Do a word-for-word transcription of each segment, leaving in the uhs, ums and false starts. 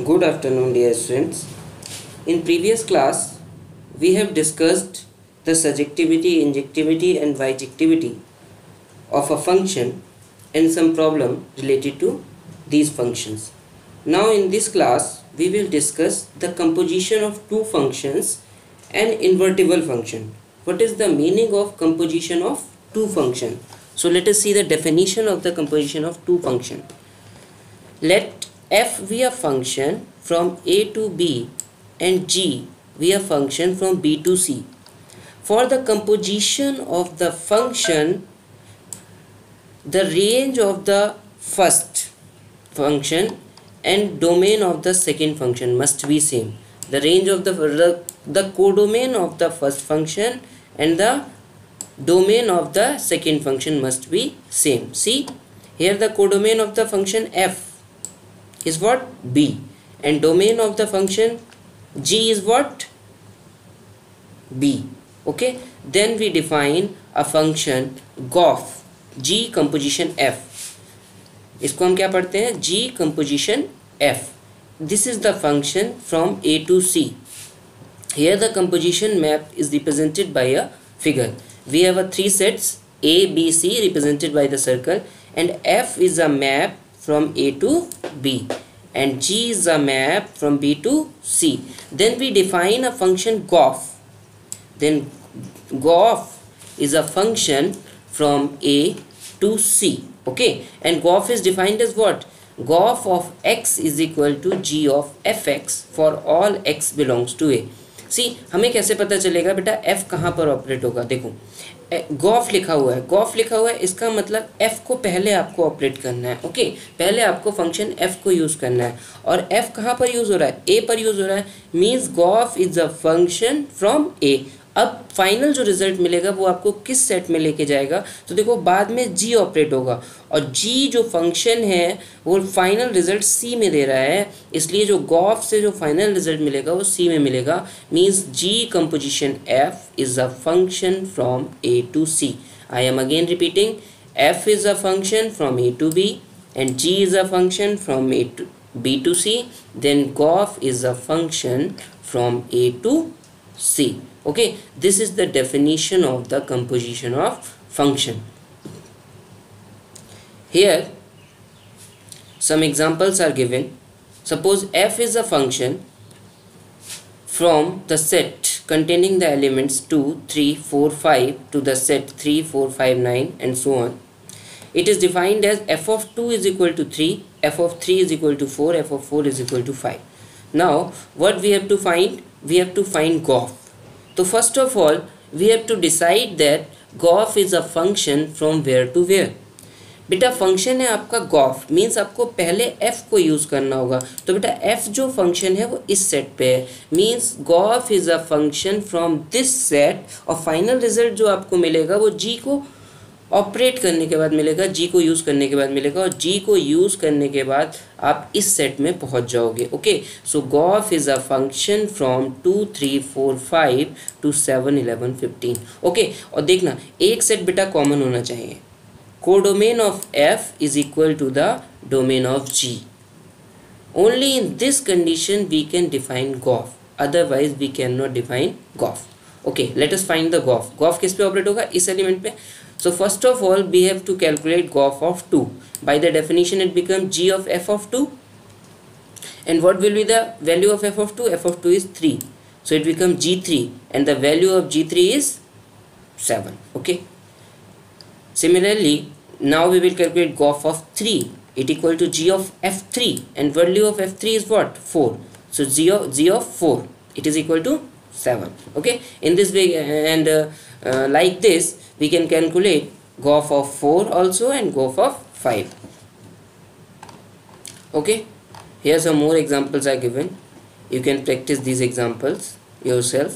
Good afternoon, dear students. In previous class, we have discussed the surjectivity, injectivity and bijectivity of a function and some problem related to these functions. Now in this class, we will discuss the composition of two functions and invertible function. What is the meaning of composition of two function? So let us see the definition of the composition of two function. Let f be a function from a to b and g be a function from b to c. For the composition of the function, the range of the first function and domain of the second function must be same. The range of the the, the codomain of the first function and the domain of the second function must be same. See, here the codomain of the function f is what? B, and domain of the function g is what? B. Okay, then we define a function gof, g composition f. इसको हम क्या पढ़ते हैं? G composition f. This is the function from a to c. Here the composition map is represented by a figure. We have a three sets a, b, c represented by the circle, and f is a map from a to b, and g is a map from b to c. Then we define a function gof. Then gof is a function from a to c. Okay, and gof is defined as what? Gof of x is equal to g of fx for all x belongs to a. सी हमें कैसे पता चलेगा बेटा f कहाँ पर operate होगा? देखो Gauff लिखा हुआ है, गॉफ लिखा हुआ है, इसका मतलब f को पहले आपको ऑपरेट करना है. ओके, पहले आपको फंक्शन f को यूज़ करना है, और f कहाँ पर यूज़ हो रहा है? a पर यूज़ हो रहा है. Means gof is a function from a. अब फाइनल जो रिजल्ट मिलेगा वो आपको किस सेट में लेके जाएगा? तो देखो बाद में g ऑपरेट होगा, और g जो फंक्शन है वो फाइनल रिजल्ट c में दे रहा है, इसलिए जो गॉफ से जो फाइनल रिजल्ट मिलेगा वो c में मिलेगा. Means g composition f is a function from a to c. I am again repeating, f is a function from a to b and g is a function from a to b to c. Then gof is a function from a to c. Okay, this is the definition of the composition of function. Here some examples are given. Suppose f is a function from the set containing the elements two, three, four, five to the set three, four, five, nine and so on. It is defined as f of two is equal to three, f of three is equal to four, f of four is equal to five. Now what we have to find? We have to find gof. So first of all we have to decide that gof is a function from where to where. बेटा function है आपका gof, means आपको पहले f को use करना होगा. तो बेटा f जो फंक्शन है वो इस सेट पे है, means gof is a function from this set, और फाइनल रिजल्ट जो आपको मिलेगा वो g को ऑपरेट करने के बाद मिलेगा, g को यूज़ करने के बाद मिलेगा, और g को यूज़ करने के बाद आप इस सेट में पहुंच जाओगे. Okay, so gof is a function from two three four five two seven eleven fifteen. Okay, और देखना एक सेट बेटा कॉमन होना चाहिए. Codomain of f is equal to the domain of g. Only in this condition we can define gof, otherwise we can not define gof. Okay, let us find the gof. Gof किस पे operate होगा? इस element पे. So first of all we have to calculate gof of two. By the definition it becomes g of f of two. And what will be the value of f of two? F of two is three. So it becomes g three, and the value of g three is seven. Okay. Similarly, now we will calculate gof of three. It equal to g of f three, and value of f three is what? four. So g of, g of four, it is equal to seven. Okay. In this way, and uh, uh, like this we can calculate gof of four also and gof of five. Okay, here some more examples are given. You can practice these examples yourself.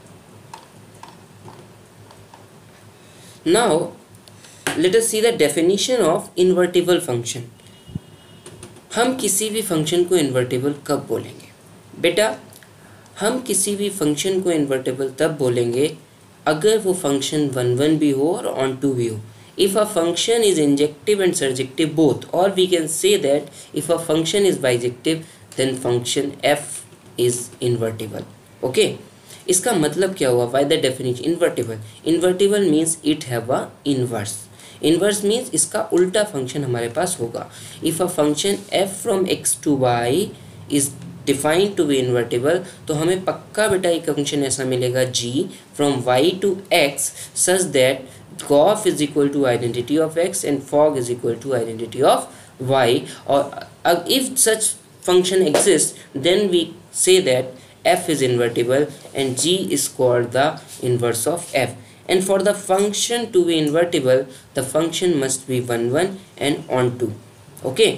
Now let us see the definition of invertible function. हम किसी भी function को invertible कब बोलेंगे? बेटा हम किसी भी फंक्शन को इन्वर्टिबल तब बोलेंगे अगर वो फंक्शन वन वन भी हो और ऑन टू भी हो. if a function is injective and surjective both, or we can say that if a function is bijective then function f is invertible. Okay, इसका मतलब क्या हुआ? By the definition, invertible. Invertible means it have a inverse. Inverse means इसका उल्टा function हमारे पास होगा. If a function f from x to y is defined to be invertible, तो हमें पक्का बेटा एक फंक्शन ऐसा मिलेगा g from y to x such that gof is equal to identity of x and fog is equal to identity of y. Or uh, if such function exists, then we say that f is invertible and g is called the inverse of f. And for the function to be invertible, the function must be one one and onto. Okay,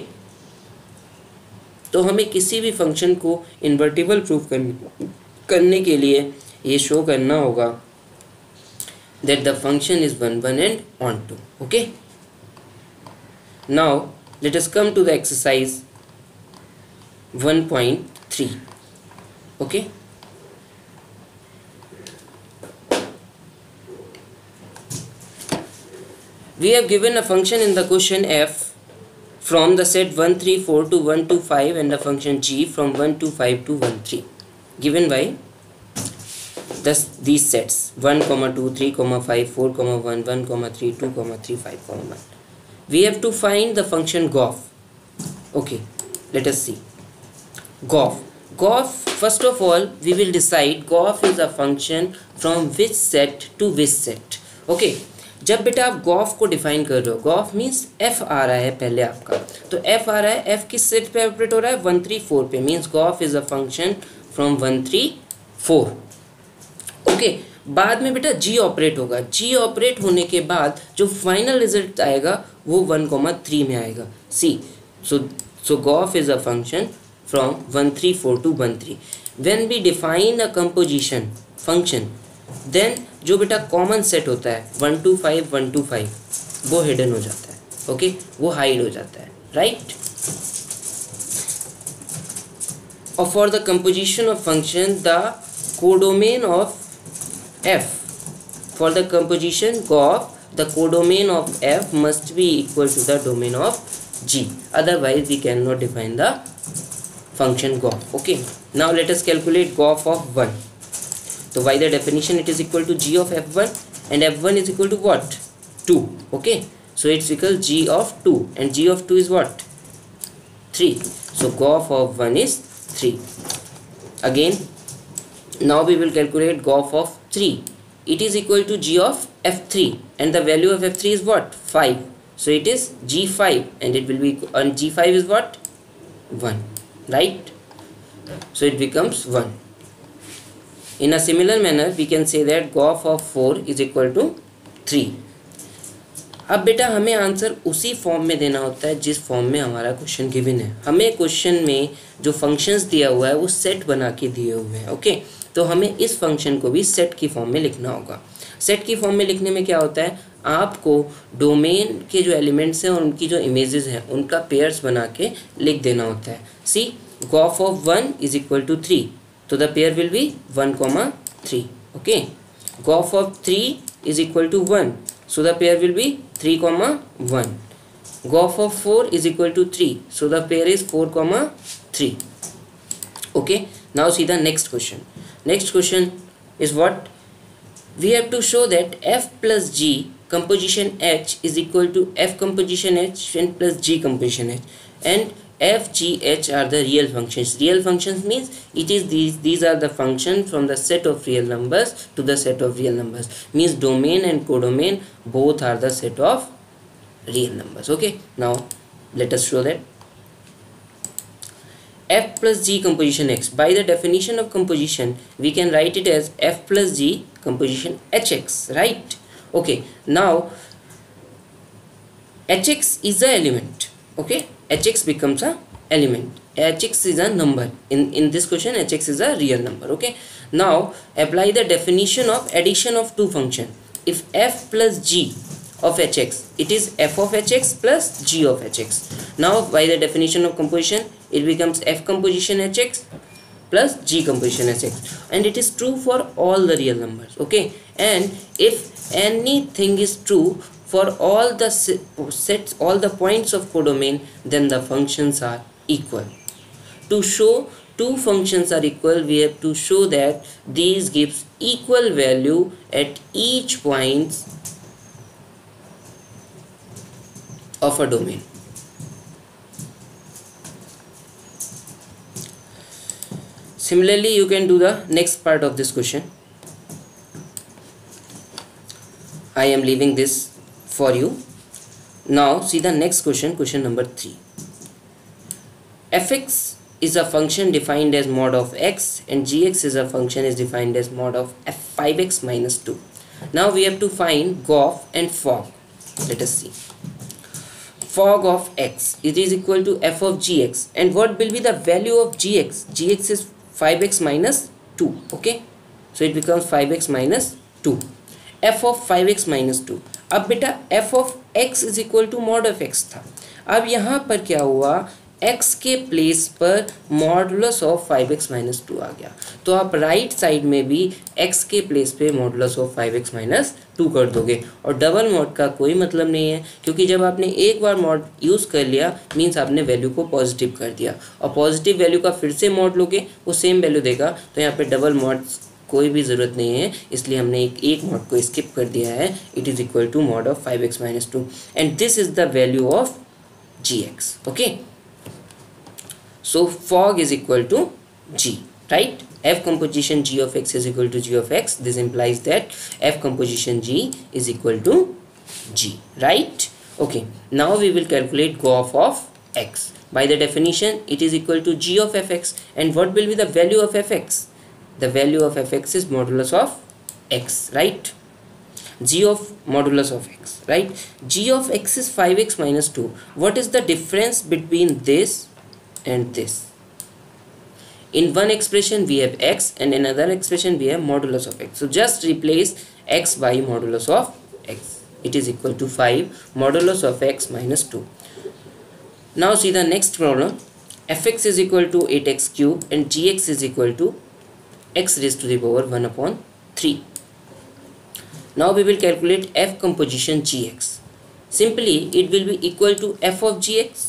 तो हमें किसी भी function को invertible proof करने करने के लिए ये शो करना होगा that the function is one one and onto. Okay, now let us come to the exercise one point three. Okay, we have given a function in the question f from the set one three four to one two five and the function g from one two five to one three, given by thus these sets one comma two three comma five four comma one one comma three two comma three five comma one. We have to find the function gof. Okay, let us see. Gof. Gof, first of all we will decide gof is a function from which set to which set. Okay, जब बेटा आप Gauff को define कर रहे हो, Gauff means F आ रहा है पहले आपका, तो एफ आ रहा है, एफ किस सेट पे ऑपरेट हो रहा है? वन थ्री फोर पे, means gof is a function from one three four. Okay, बाद में बेटा जी ऑपरेट होगा, जी ऑपरेट होने के बाद जो फाइनल रिजल्ट आएगा वो वन कॉमा थ्री में आएगा. See so so gof is a function from one three four two one three. When we define a composition function, then जो बेटा कॉमन सेट होता है one two five one two five वो hidden हो जाता है. Okay okay? वो hide हो जाता है, राइट. और for the composition of function the codomain of F, for the composition of the codomain of F must be equal to the domain of G, otherwise we can not define the function gof. Okay, now let us calculate gof of one. So by the definition it is equal to g of f one and f one is equal to what? two. Okay, so it's equal g of two and g of two is what? three. So gof of one is three. Again, now we will calculate gof of three. It is equal to g of f three and the value of f three is what? five. So it is g five and it will be, and g five is what? one, right? So it becomes one. In a similar manner we can say that gof of four is equal to three. अब बेटा हमें answer उसी form में देना होता है जिस form में हमारा क्वेश्चन गिवन है. हमें क्वेश्चन में जो फंक्शंस दिया हुआ है वो सेट बना के दिए हुए हैं. ओके, तो हमें इस फंक्शन को भी सेट की फॉर्म में लिखना होगा. सेट की फॉर्म में लिखने में क्या होता है, आपको डोमेन के जो एलिमेंट्स हैं और उनकी जो इमेजेस हैं उनका पेयर्स बना के लिख देना होता है. See, gof of one is equal to three, so the pair will be one comma three. Okay, gof of three is equal to one, so the pair will be three comma one. Gof of four is equal to three, so the pair is four comma three. Okay, now see the next question. Next question is what? We have to show that f plus g composition h is equal to f composition h and plus g composition h, and f, g, h are the real functions. Real functions means it is these these are the functions from the set of real numbers to the set of real numbers, means domain and codomain both are the set of real numbers. Okay, now let us show that f plus g composition x. By the definition of composition we can write it as f plus g composition hx, right? Okay, now hx is a element. Okay, hx becomes a element. Hx is a number. In in this question hx is a real number. Okay, now apply the definition of addition of two function. If f plus g of hx, it is f of hx plus g of hx. Now by the definition of composition it becomes f composition hx plus g composition hx, and it is true for all the real numbers. Okay, and if anything is true for all the sets, all the points of codomain, then the functions are equal. to show two functions are equal, we have to show that these gives equal value at each point of a domain. Similarly, you can do the next part of this question. I am leaving this for you. Now see the next question, question number three. Fx is a function defined as mod of x and gx is a function is defined as mod of f five x minus two. Now we have to find gof and fog. Let us see. Fog of x, it is equal to f of gx, and what will be the value of gx? Gx is five x minus two. Okay, so it becomes five x minus two. F of five x minus two. अब बेटा f of x is equal to mod of x था. अब यहाँ पर क्या हुआ, x के place पर modulus of five x minus two आ गया, तो आप राइट साइड में भी x के प्लेस पे modulus of five x minus two कर दोगे. और डबल मॉड का कोई मतलब नहीं है, क्योंकि जब आपने एक बार मॉड यूज़ कर लिया मीन्स आपने वैल्यू को पॉजिटिव कर दिया, और पॉजिटिव वैल्यू का फिर से मॉड लोगे वो सेम वैल्यू देगा. तो यहाँ पे डबल मॉड कोई भी ज़रूरत नहीं है, इसलिए हमने एक एक मॉड को स्किप कर दिया है. It is equal to mod of five x minus two and this is the value of G x. Okay, so fog is equal to g, right? F composition g of x is equal to g of x. This implies that F composition g is equal to g, right? Okay, now we will calculate gof of x. By the definition, it is equal to g of fx, and what will be the value of fx? The value of fx is modulus of x, right? G of modulus of x, right? G of x is five x minus two. What is the difference between this and this? In one expression we have x and in another expression we have modulus of x. So just replace x by modulus of x. It is equal to five modulus of x minus two. Now see the next problem. Fx is equal to eight x cube and gx is equal to x raised to the power one upon three. Now we will calculate f composition gx. Simply it will be equal to f of gx.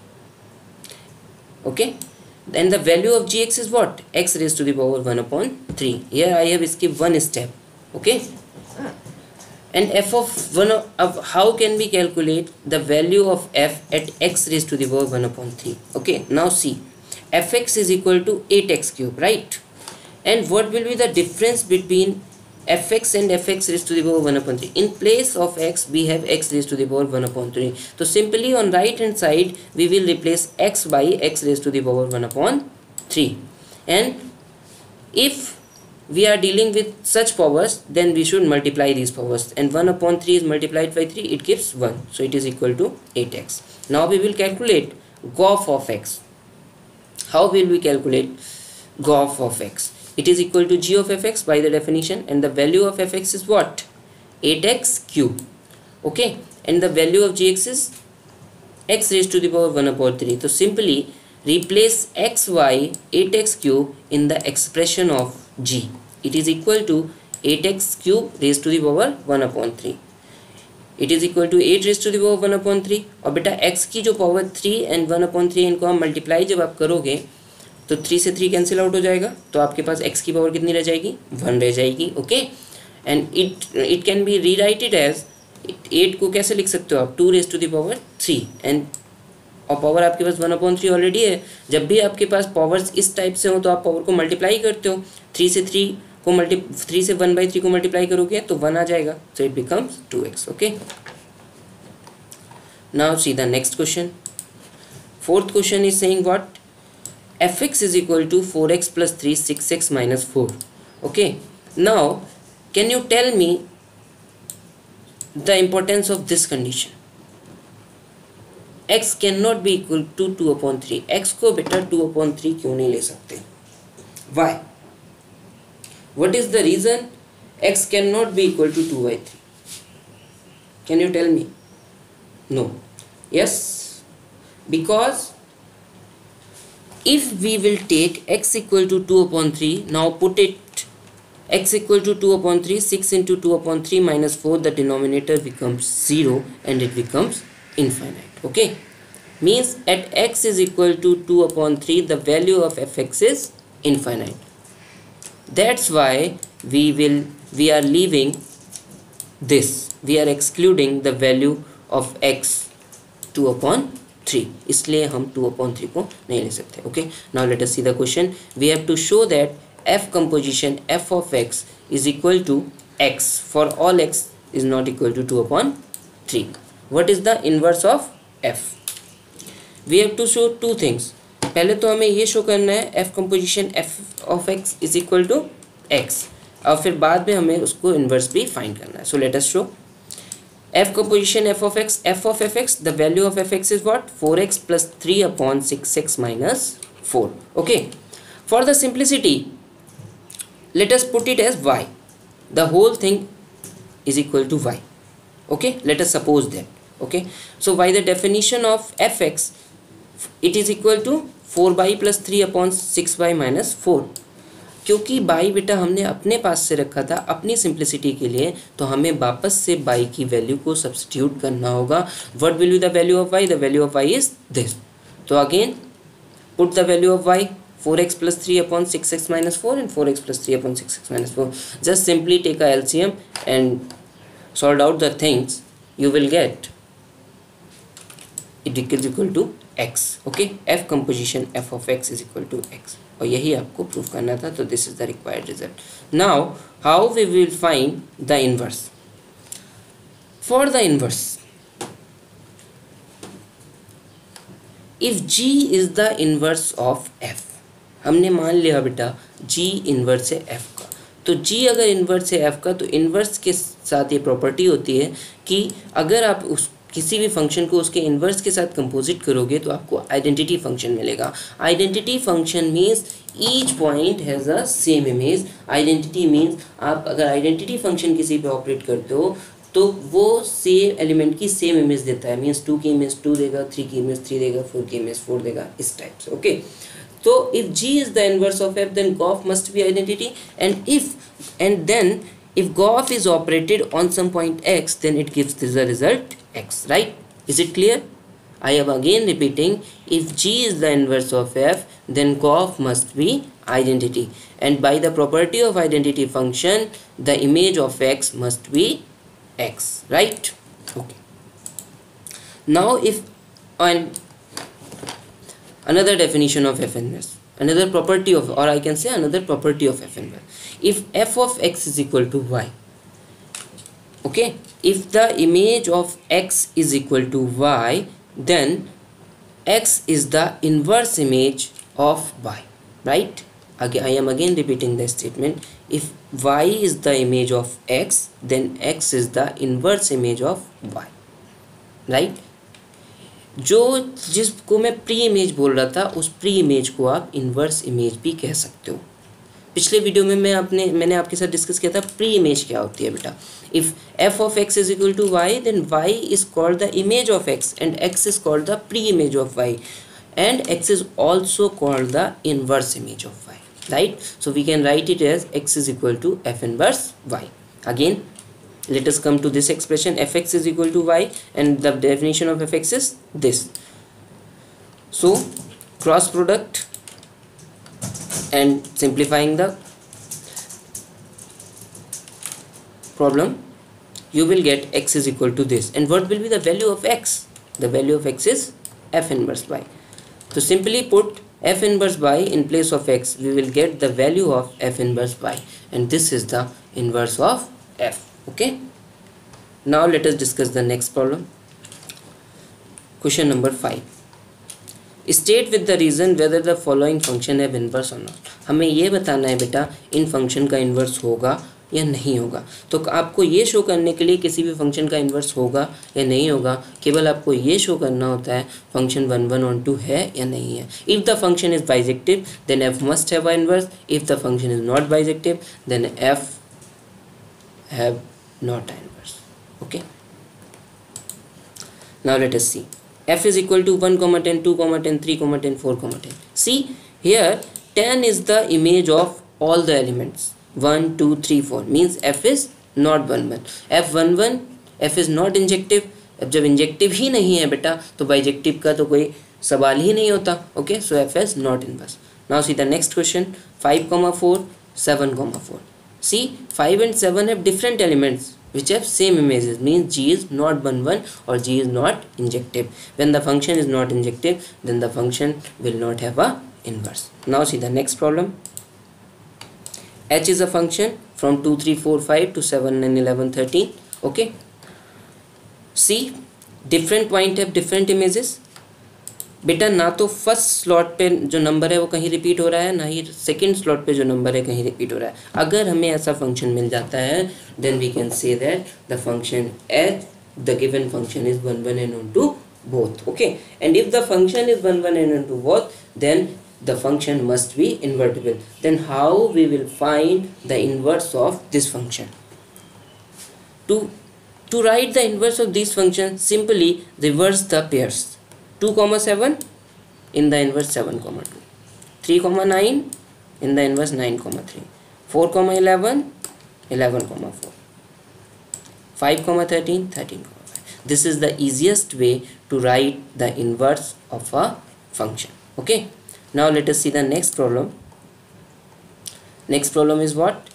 Okay, then the value of gx is what? X raised to the power one upon three. Here I have skipped one step. Okay, and f of one of how can we calculate the value of f at x raised to the power one upon three? Okay, now see, fx is equal to eight x cube, right? And what will be the difference between fx and fx raised to the power one upon three? In place of x we have x raised to the power one upon three. So simply on right hand side we will replace x by x raised to the power one upon three. And if we are dealing with such powers, then we should multiply these powers, and one upon three is multiplied by three, it gives one, so it is equal to eight x. Now we will calculate gof of x. How will we calculate gof of x? It is equal to g of fx by the definition, and the value of fx is what? eight x cube. Okay, and the value of gx is x raised to the power one upon three. So simply replace xy eight x cube in the expression of g. It is equal to eight x cube raised to the power one upon three. It is equal to eight raised to the power one upon three. और बेटा x की जो power three and one upon three इनको हम multiply जब आप करोगे तो थ्री से थ्री कैंसिल आउट हो जाएगा, तो आपके पास x की पावर कितनी रह जाएगी? वन रह जाएगी. Okay, and it it can be रीराइटेड as, eight को कैसे लिख सकते हो आप? To raise to the power three, and और पावर आपके पास वन अपॉन थ्री ऑलरेडी है. जब भी आपके पास पावर्स इस टाइप से हो तो आप पावर को मल्टीप्लाई करते हो. थ्री से थ्री को मल्टी थ्री से वन बाई थ्री को मल्टीप्लाई करोगे तो वन आ जाएगा, so it becomes to x. Okay, now see the next question. Fourth question is saying what? fx is equal to four x plus three, six x minus four. Okay, now can you tell me the importance of this condition? x cannot be equal to two upon three. x को बेटा two upon three क्यों नहीं ले सकते? Why? What is the reason x cannot be equal to two by three? Can you tell me? No. Yes, because if we will take x equal to two upon three, now put it x equal to two upon three, six into two upon three minus four, the denominator becomes zero and it becomes infinite. Okay, means at x is equal to two upon three the value of fx is infinite. That's why we will we are leaving this, we are excluding the value of x two upon three, इसलिए हम two upon three को नहीं ले सकते. Okay, now let us see the question. We have to show that f composition f of x is equal to x for all x is not equal to two upon three. What is the inverse of f? We have to show two things. पहले तो हमें ये show करना है f composition f of x is equal to x, और फिर बाद में हमें उसको इन्वर्स भी फाइंड करना है. So let us show f composition f of x, f of fx, the value of fx is what? four x plus three upon six x minus four. Okay, for the simplicity let us put it as y. The whole thing is equal to y. Okay, let us suppose that. Okay, so by the definition of fx, it is equal to four y plus three upon six y minus four. क्योंकि by बेटा हमने अपने पास से रखा था अपनी simplicity के लिए, तो हमें वापस से बाई की वैल्यू को सब्स्टिट्यूट करना होगा. What will be the value of Y? The value of Y is this. तो again put the value of Y, four x plus three upon six x minus four and four x plus three upon six x minus four. Just simply take a L C M and solve out the things. You will get it is equal to x. Okay, f composition f of x is equal to x. और यही आपको proof करना था. तो this is the required result. Now how we will find the inverse? For the inverse, if g is the inverse of f, हमने मान लिया बेटा g इन्वर्स है f का, तो g अगर इन्वर्स है f का, तो इन्वर्स के साथ ये प्रॉपर्टी होती है कि अगर आप उस किसी भी फंक्शन को उसके इन्वर्स के साथ कंपोजिट करोगे तो आपको आइडेंटिटी फंक्शन मिलेगा. Identity function means each point has a same image. Identity means आप अगर आइडेंटिटी फंक्शन किसी पे ऑपरेट करते हो तो वो सेम एलिमेंट की सेम इमेज देता है. मीन्स टू की इमेज टू देगा, थ्री की इमेज थ्री देगा, फोर की इमेज फोर देगा, इस टाइप से. Okay, so if g is the inverse of f, then gof must be identity, and if and then if gof is operated on some point x, then it gives the result x, right? Is it clear? I am again repeating, if g is the inverse of f, then gof must be identity, and by the property of identity function the image of x must be x, right? Okay, now if and another definition of f inverse, another property of, or I can say another property of f inverse. If f of x is equal to y, okay, if the image of x is equal to y, then x is the inverse image of y, right? Again, I am again repeating the statement. If y is the image of x, then x is the inverse image of y, right? जो जिसको मैं pre image बोल रहा था, उस pre image को आप inverse image भी कह सकते हो. पिछले वीडियो में मैं अपने मैंने आपके साथ डिस्कस किया था प्री इमेज क्या होती है बेटा. If f of x is equal to y, then y is called the image of x and x is called the pre image of y and x is also called the inverse image of y, right? So we can write it as x is equal to f inverse y. Again let us come to this expression, fx is equal to y, and the definition of fx is this. So cross product and simplifying the problem, you will get x is equal to this. And what will be the value of x? The value of x is f inverse y. So simply put f inverse y in place of x, we will get the value of f inverse y, and this is the inverse of f. Okay, now let us discuss the next problem. Question number five. State with the reason whether the following function have inverse or not. हमें ये बताना है बेटा इन function का inverse होगा या नहीं होगा. तो आपको ये शो करने के लिए किसी भी फंक्शन का इन्वर्स होगा या नहीं होगा, केवल आपको ये शो करना होता है function one one one two है या नहीं है. If the function is bijective then F must have a inverse. If the function is not bijective then F have not inverse. Okay, now let us see. F is equal to one comma ten, two comma ten, three comma ten, four comma ten. See here, ten is the image of all the elements. one two three four means f is not one one. F one one, f is not injective, अब जब injective ही नहीं है बेटा तो bijective का तो कोई सवाल ही नहीं होता. Okay, so F is not inverse. Now see the next question. Five comma four, seven comma four. See, five and seven have different elements which have same images, means G is not one one or G is not injective. When the function is not injective, then the function will not have a inverse. Now see the next problem. H is a function from two, three, four, five to seven, nine, eleven, thirteen. Okay. See, different point have different images. बेटा ना तो first slot पे जो number है वो कहीं repeat हो रहा है, ना ही सेकंड स्लॉट पे जो नंबर है कहीं रिपीट हो रहा है. अगर हमें ऐसा फंक्शन मिल जाता है then we can say that the function H the given function is one one and on to both. Okay, and if the function is one one and on to both then the function must be invertible. Then how we will find the inverse of this function? To to write the inverse of this function, simply reverse the pairs. two comma seven in the inverse seven comma two, three comma nine in the inverse nine comma three, four comma eleven, eleven comma four, five comma thirteen, thirteen comma five. This is the easiest way to write the inverse of a function. Okay, now let us see the next problem. Next problem is what?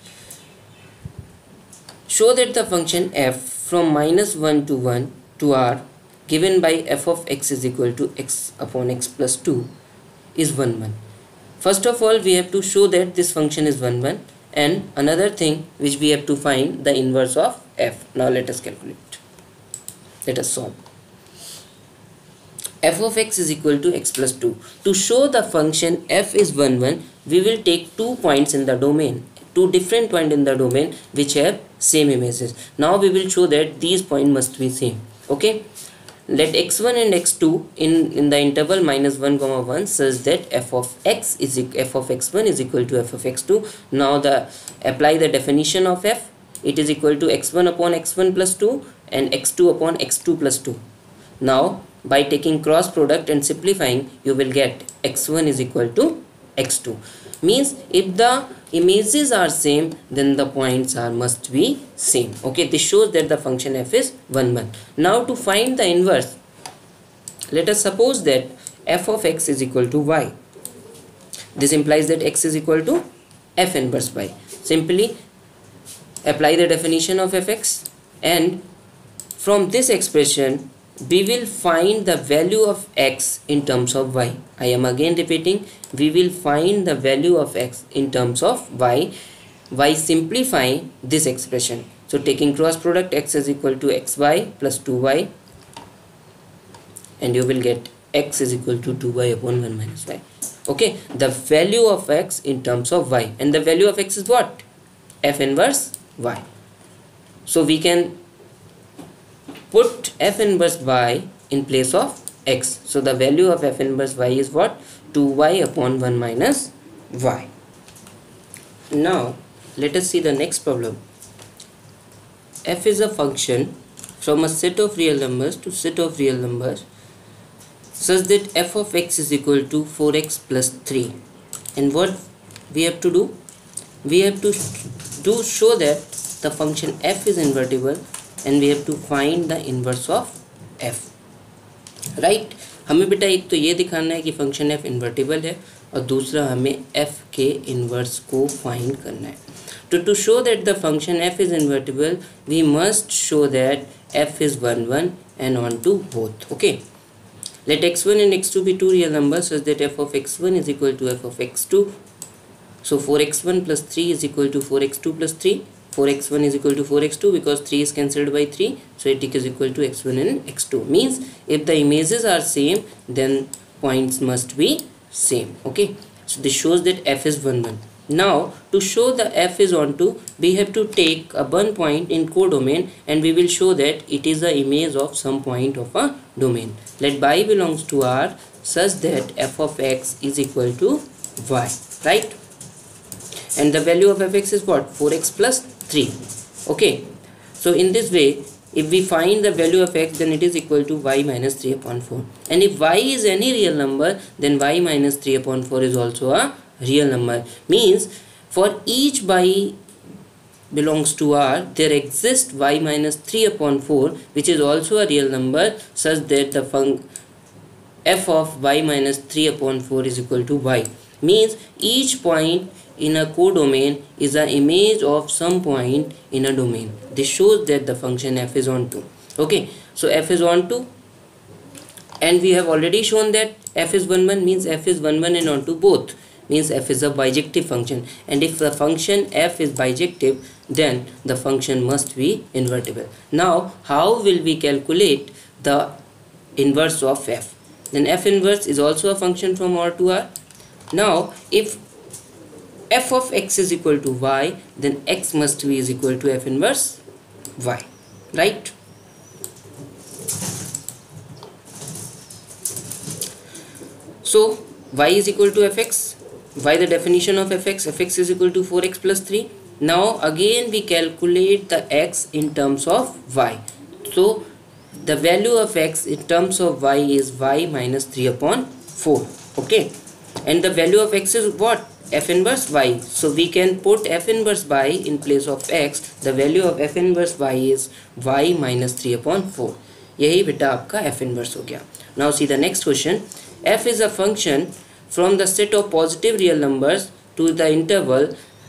Show that the function f from minus one to one to r given by f of x is equal to x upon x plus two is one one. First of all, we have to show that this function is one one, and another thing which we have to find the inverse of f. Now let us calculate. Let us solve. F of x is equal to x plus two. To show the function f is one one, we will take two points in the domain, two different points in the domain which have same images. Now we will show that these points must be same. Okay. Let x one and x two in in the interval minus one comma one such that f of x is f of x one is equal to f of x two. Now the apply the definition of f. It is equal to x one upon x one plus two and x two upon x two plus two. Now by taking cross product and simplifying, you will get x one is equal to x two. Means if the images are same, then the points are must be same. Okay, this shows that the function f is one one. Now to find the inverse, let us suppose that f of x is equal to y. This implies that x is equal to f inverse y. Simply apply the definition of fx, and from this expression we will find the value of x in terms of y. I am again repeating, we will find the value of x in terms of y by simplifying this expression. So taking cross product, x is equal to xy plus two y, and you will get x is equal to two y upon one minus y. Okay, the value of x in terms of y, and the value of x is what? F inverse y. So we can put f inverse y in place of x. So the value of f inverse y is what? two y upon one minus y. Now let us see the next problem. F is a function from a set of real numbers to set of real numbers such that f of x is equal to four x plus three. And what we have to do? We have to do show that the function f is invertible, and we have to find the inverse of f. Right? हमें बेटा एक तो ये दिखाना है कि function f invertible है, और दूसरा हमें f के इन्वर्स को फाइंड करना है. तो to show that the function f is invertible, we must show that f is one one and on to both. Okay, let x one and x two be two real numbers such that f of x one is equal to f of x two. So four x one plus three is equal to four x two plus three. four x one is equal to four x two because three is cancelled by three, so it is equal to x one and x two. Means if the images are same, then points must be same. Okay, so this shows that f is one one. Now to show the f is onto, we have to take a one point in codomain, and we will show that it is the image of some point of a domain. Let y belongs to r such that f of x is equal to y, right? And the value of fx is what? four x plus three. Okay, so in this way, if we find the value of x, then it is equal to y minus three upon four. And if y is any real number, then y minus three upon four is also a real number. Means for each y belongs to R, there exists y minus three upon four, which is also a real number, such that the function f of y minus three upon four is equal to y. Means each point in a codomain is an image of some point in a domain. This shows that the function f is onto. Okay, so f is onto, and we have already shown that f is one one, means f is one one and onto both, means f is a bijective function, and if the function f is bijective, then the function must be invertible. Now how will we calculate the inverse of f? Then f inverse is also a function from R to R. Now if f of x is equal to y, then x must be is equal to f inverse y, right? So y is equal to fx. By the definition of fx, fx is equal to four x plus three. Now again we calculate the x in terms of y. So the value of x in terms of y is y minus three upon four. Okay, and the value of x is what? F inverse y. So we can put f inverse y in place of x. The value of f inverse y is y minus three upon four. यही बेटा आपका f inverse हो गया. Now see the next question. F is a function from the set of positive real numbers to the interval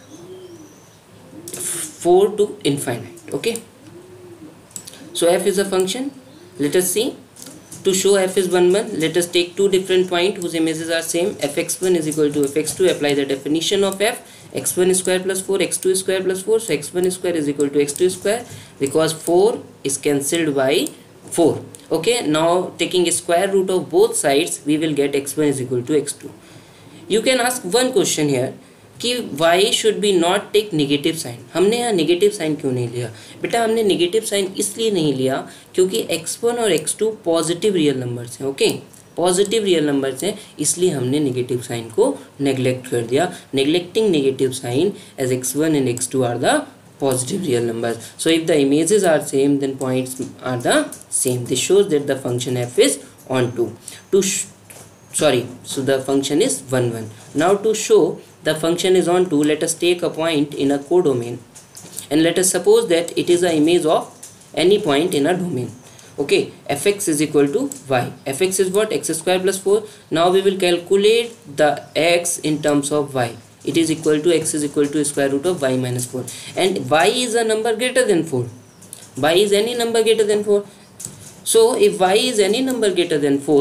four to infinite. Okay, so f is a function. Let us see. To show f is one one, let us take two different points whose images are same. F x one is equal to f x two. Apply the definition of f. X one square plus four, x two square plus four. So x one square is equal to x two square, because four is cancelled by four. Okay, now taking a square root of both sides, we will get x one is equal to x two. You can ask one question here कि y should be not take negative sign. हमने यहाँ negative sign क्यों नहीं लिया? बेटा हमने negative sign इसलिए नहीं लिया क्योंकि x one और x two positive real numbers हैं. ओके, पॉजिटिव रियल नंबर्स हैं, इसलिए हमने नेगेटिव साइन को नेग्लेक्ट कर दिया. Neglecting negative sign as x one and x to are the positive real numbers. So if the images are same, then points are the same. This shows that the function f is onto. To sh sorry, so the function is one one. Now to show the function is onto, let us take a point in a codomain, and let us suppose that it is an image of any point in a domain. Okay, fx is equal to y. Fx is what? X square plus four. Now we will calculate the x in terms of y. It is equal to x is equal to square root of y minus four, and y is a number greater than four. Y is any number greater than four. So if y is any number greater than four,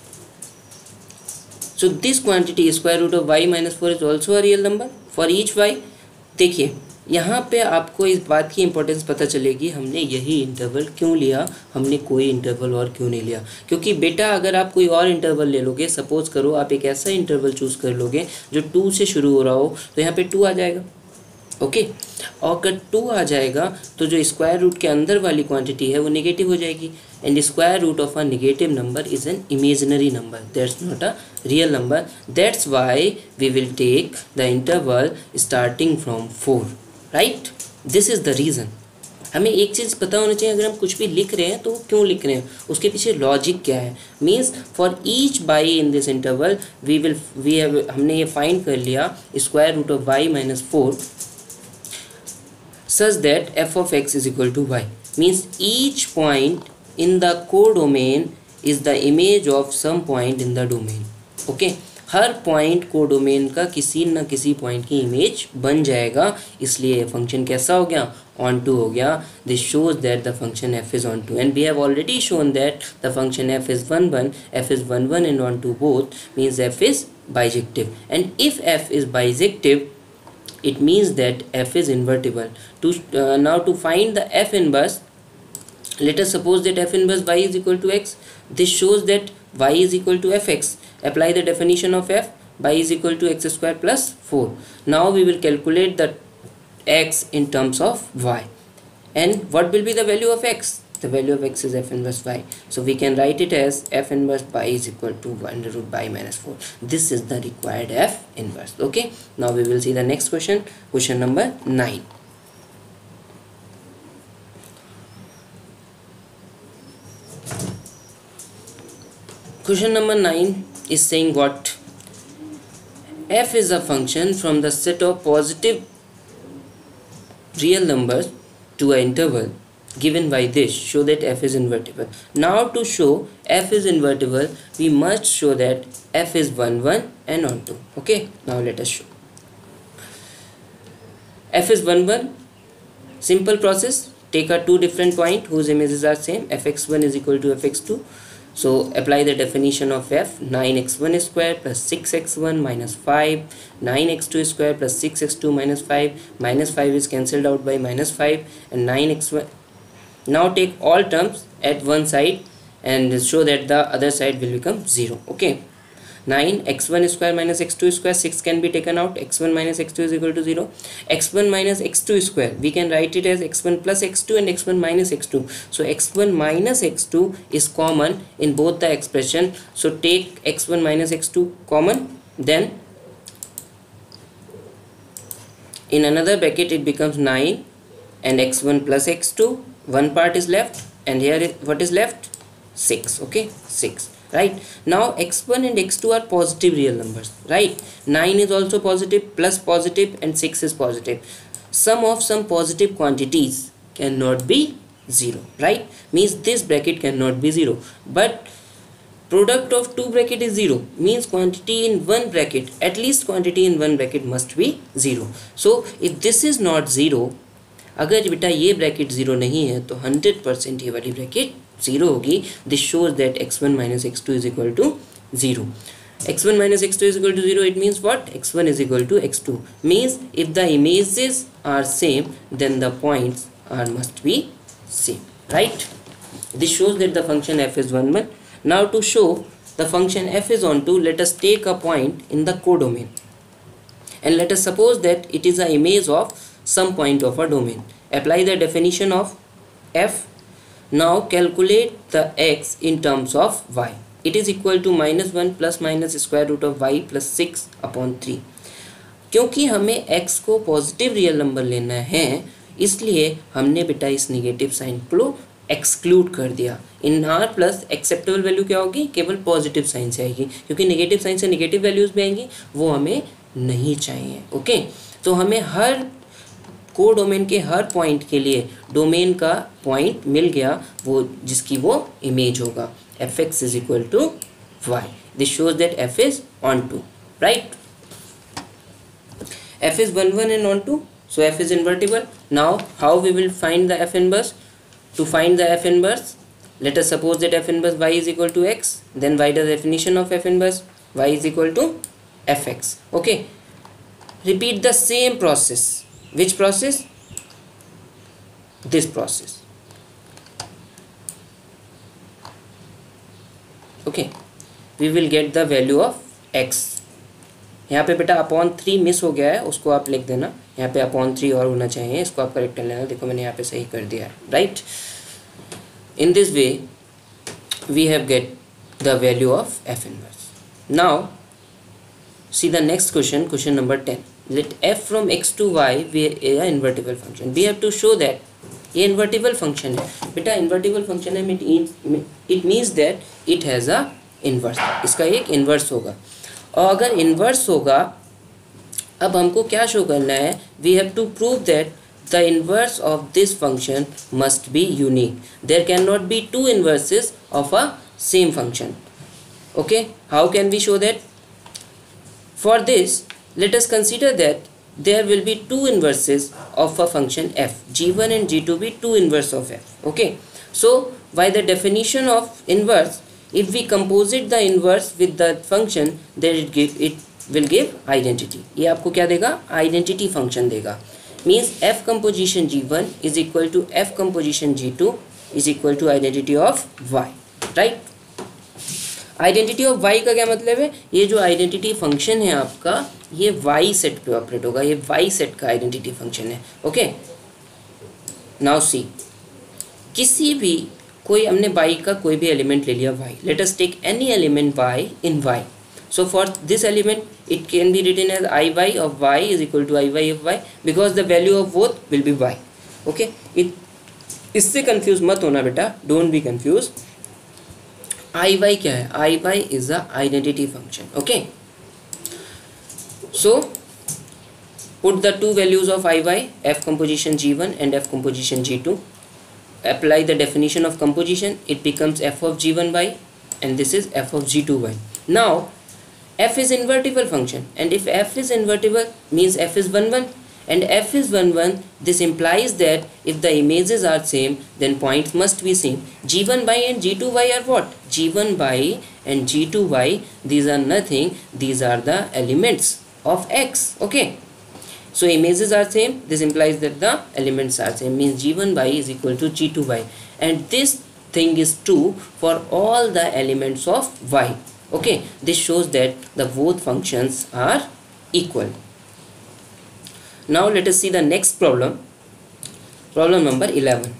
so this quantity square root of y minus four is also a real number for each y. देखिए यहाँ पे आपको इस बात की importance पता चलेगी हमने यही इंटरवल क्यों लिया, हमने कोई इंटरवल और क्यों नहीं लिया. क्योंकि बेटा अगर आप कोई और इंटरवल ले लोगे, सपोज करो आप एक ऐसा इंटरवल चूज़ कर लोगे जो टू से शुरू हो रहा हो, तो यहाँ पे टू आ जाएगा. ओके, और अगर टू आ जाएगा तो जो स्क्वायर रूट के अंदर वाली क्वांटिटी है वो नेगेटिव हो जाएगी, and square root of a negative number is an imaginary number, that's not a real number. That's why we will take the interval starting from four. Right, this is the reason. हमें एक चीज़ पता होना चाहिए, अगर हम कुछ भी लिख रहे हैं तो क्यों लिख रहे हैं, उसके पीछे लॉजिक क्या है. Means for each by in this interval we will we have हमने ये फाइंड कर लिया square root of Y minus four such that f of x is equal to y. Means each point in the codomain is the image of some point in the domain. Okay, her point codomain का किसी न किसी point की image बन जाएगा, इसलिए ये function कैसा हो गया, ऑन टू हो गया. This shows that the function f is on to, and we have already shown that the function f is one one, f is one one and on to both, means f is bijective, and if f is bijective it means that f is invertible. To uh, now to find the f inverse, let us suppose that f inverse y is equal to x. This shows that y is equal to fx. Apply the definition of f. Y is equal to x square plus four. Now we will calculate the x in terms of y, and what will be the value of x? The value of x is f inverse y. So we can write it as f inverse y is equal to under root y minus four. This is the required f inverse. Okay, now we will see the next question, question number nine. Question number nine is saying what? F is a function from the set of positive real numbers to an interval given by this, show that f is invertible. Now to show f is invertible, we must show that f is one one and onto. Okay, now let us show. F is one one, simple process. Take a two different point whose images are same. f x one is equal to f x two. So apply the definition of f. nine x one square plus six x one minus five, nine x two square plus six x two minus five, minus five is cancelled out by minus five, and nine x one. Now take all terms at one side and show that the other side will become zero. Okay, nine x one square minus x two square, six can be taken out, x one minus x two is equal to zero. x one minus x two square, we can write it as x one plus x two and x one minus x two. So x one minus x two is common in both the expression. So take x one minus x two common, then in another bracket it becomes nine and x one plus x two, one part is left, and here is, what is left? six. Okay, six. Right, now x one and x two are positive real numbers, right? nine is also positive, plus positive, and six is positive. Sum of some positive quantities cannot be zero, right? Means this bracket cannot be zero, but product of two bracket is zero, means quantity in one bracket, at least quantity in one bracket must be zero. So if this is not zero, अगर बेटा ये bracket zero नहीं है तो hundred percent ये वाली bracket zero होगी. This shows that x one minus x two is equal to zero. X one minus x two is equal to zero, it means what? x one is equal to x two. Means if the images are same, then the points are must be same, right? This shows that the function f is one one. Now to show the function f is onto, let us take a point in the codomain, and let us suppose that it is an image of some point of a domain. Apply the definition of f. Now calculate the x in terms of y. It is equal to minus one plus minus square root of y plus six upon three. क्योंकि हमें x को positive real number लेना है, इसलिए हमने बेटा इस negative sign को एक्सक्लूड कर दिया. इन आर प्लस एक्सेप्टेबल वैल्यू क्या होगी? केवल पॉजिटिव साइन से आएगी, क्योंकि निगेटिव साइन से निगेटिव वैल्यूज भी आएंगी, वो हमें नहीं चाहिए. ओके, तो हमें हर को डोमेन के हर पॉइंट के लिए डोमेन का पॉइंट मिल गया, वो जिसकी वो इमेज होगा. F x is equal to Y. This shows that F is on to, right? F is one one and on to, so F is invertible. Now how we will find the F inverse? To find the F inverse, let us suppose that f inverse y is equal to x. Then write the definition of f inverse y is equal to fx. Okay, repeat the same process. Which process? This process. Okay, we will get the value of x. यहाँ पे बेटा upon three miss हो गया है, उसको आप लिख देना. यहाँ पे अपॉन थ्री और होना चाहिए, इसको आप करेक्ट कर लेना. देखो मैंने यहाँ पे सही कर दिया है, right? In this way we have get the value of f inverse. Now see the next question, question number ten. Let f from x to y be a invertible function. We have to show that ये invertible function है. बेटा invertible function है, it means that it has a inverse. इसका एक inverse होगा, और अगर inverse होगा, अब हमको क्या शो करना है? We have to prove that the inverse of this function must be unique. There cannot be two inverses of a same function. Okay, how can we show that? For this, let us consider that there will be two inverses of a function f. g one and g two be two inverse of f. Okay, so by the definition of inverse, if we composite the inverse with the function, then it give it will give identity. ये आपको क्या देगा? Identity function देगा. Means f composition g one is equal to f composition g two is equal to identity of y, right? Identity of y का क्या मतलब है? ये जो आइडेंटिटी फंक्शन है आपका, ये y सेट पे ऑपरेट होगा, ये y सेट का आइडेंटिटी फंक्शन है. ओके, नाउ सी, किसी भी कोई हमने y का कोई भी एलिमेंट ले लिया y. Let us take any element y in y. So for this element, it can be written as iy of y is equal to iy of y, because the value of both will be y. Okay, it इससे confuse मत होना बेटा, don't be confuse. iy क्या है? iy is a identity function. Okay, so Put the two values of Iy, F composition G one and F composition G two. Apply the definition of composition. It becomes F of G one y and this is F of G two y. Now F is invertible function, and if F is invertible means F is one one, and F is one one. This implies that if the images are same, then points must be same. G one y and G two y are what? G one y and G two y, these are nothing, these are the elements of X. Okay, so images are same, this implies that the elements are same, means G one y is equal to G two y, and this thing is true for all the elements of y. Okay, this shows that the both functions are equal. Now let us see the next problem, problem number eleven.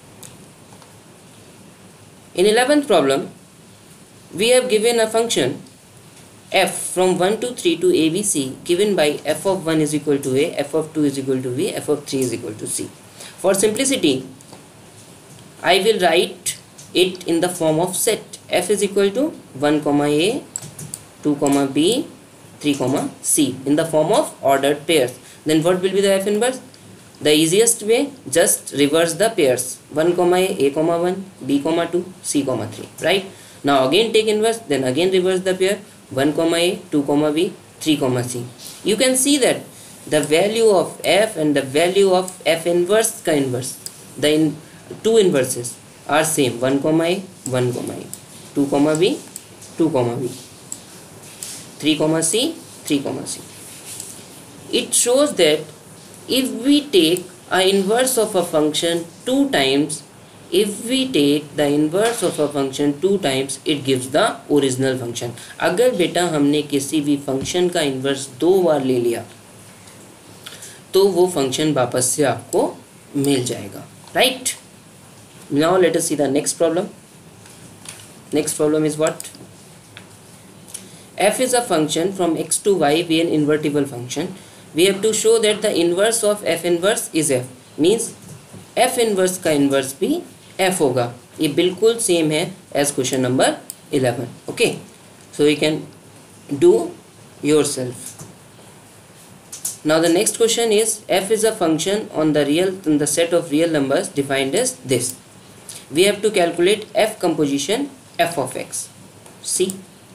In eleventh problem, we have given a function f from one to three to A B C given by f of one is equal to a, f of two is equal to b, f of three is equal to c. For simplicity, I will write it in the form of set. F is equal to one comma a, two comma b, three comma c in the form of ordered pairs. Then what will be the f inverse? The easiest way, just reverse the pairs. one comma a, a comma one, b comma two, c comma three. Right? Now again take inverse, then again reverse the pair. one comma a, two comma b, three comma c. You can see that the value of f and the value of f inverse ka inverse, the in, two inverses are same. one comma a, one comma a, two comma b, two comma b, three comma c, three comma c. It shows that if we take a inverse of a function two times, if we take the inverse of a function two times, it gives the original function. अगर बेटा हमने किसी भी function का inverse दो बार ले लिया तो वो function वापस से आपको मिल जाएगा. Right? Now let us see the next problem. Next problem is what? F is a function from x to y, be an invertible function. We have to show that the inverse of f inverse is f. Means f inverse का inverse भी f होगा. ये बिल्कुल same है as question number eleven. Okay, so you can do yourself. Now the next question is, f is a function on the real in the set of real numbers defined as this. We have to calculate f composition f of x. See,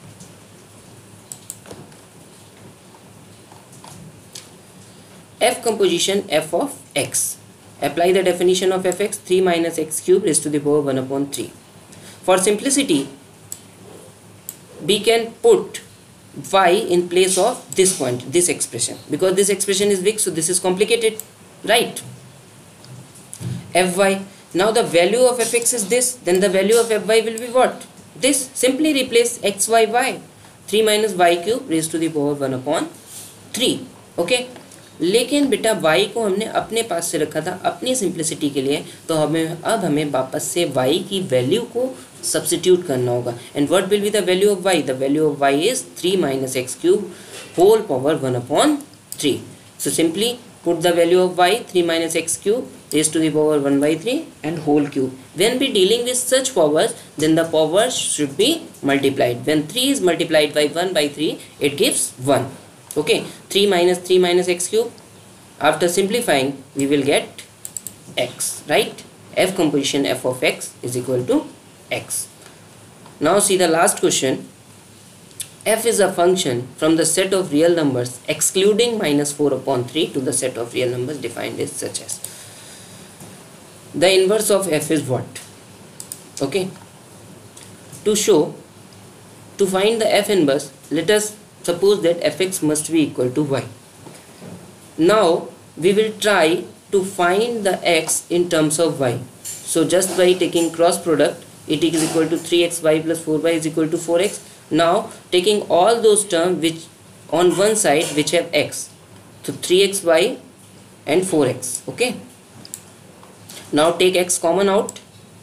f composition f of x. Apply the definition of fx, three minus x cube raised to the power one upon three. For simplicity, we can put y in place of this point, this expression, because this expression is big, so this is complicated, right? Fy. Now the value of fx is this, then the value of fy will be what? This. Simply replace xy y. three minus y cube raised to the power one upon three. Okay. लेकिन बेटा y को हमने अपने पास से रखा था अपनी simplicity के लिए, तो हमें अब हमें वापस से y की वैल्यू को सब्स्टिट्यूट करना होगा. And what will be the value of y? The value of y is three minus x cube whole power one upon three. So simply put the value of y, three minus x cube raised to the power one by three and whole cube. When we dealing with such powers, then the powers should be multiplied. When three is multiplied by one by three, it gives one. Okay, three minus three minus x cube. After simplifying, we will get x, right? F composition f of x is equal to x. Now see the last question. F is a function from the set of real numbers excluding minus four upon three to the set of real numbers defined as such as. The inverse of f is what? Okay. To show, to find the f inverse, let us suppose that fx must be equal to y. Now we will try to find the x in terms of y. So just by taking cross product, it is equal to three x y plus four y is equal to four x. Now taking all those terms which on one side which have x, so three x y and four x. Okay. Now take x common out.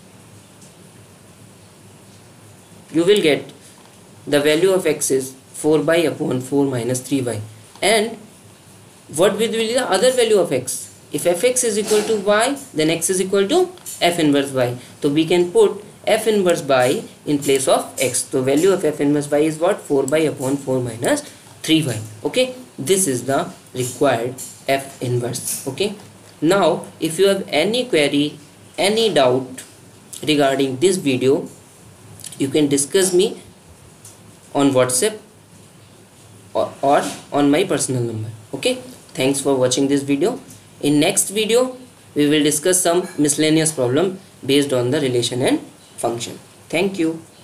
You will get the value of x is four y upon four minus three y. And what will be the other value of x? If fx is equal to y, then x is equal to f inverse y. So we can put f inverse y in place of x. So value of f inverse y is what? four y upon four minus three y. Okay. This is the required F inverse. Okay. Now if you have any query, any doubt regarding this video, you can discuss me on WhatsApp or, or on my personal number. Okay. Thanks for watching this video. In next video we will discuss some miscellaneous problem based on the relation and function. Thank you.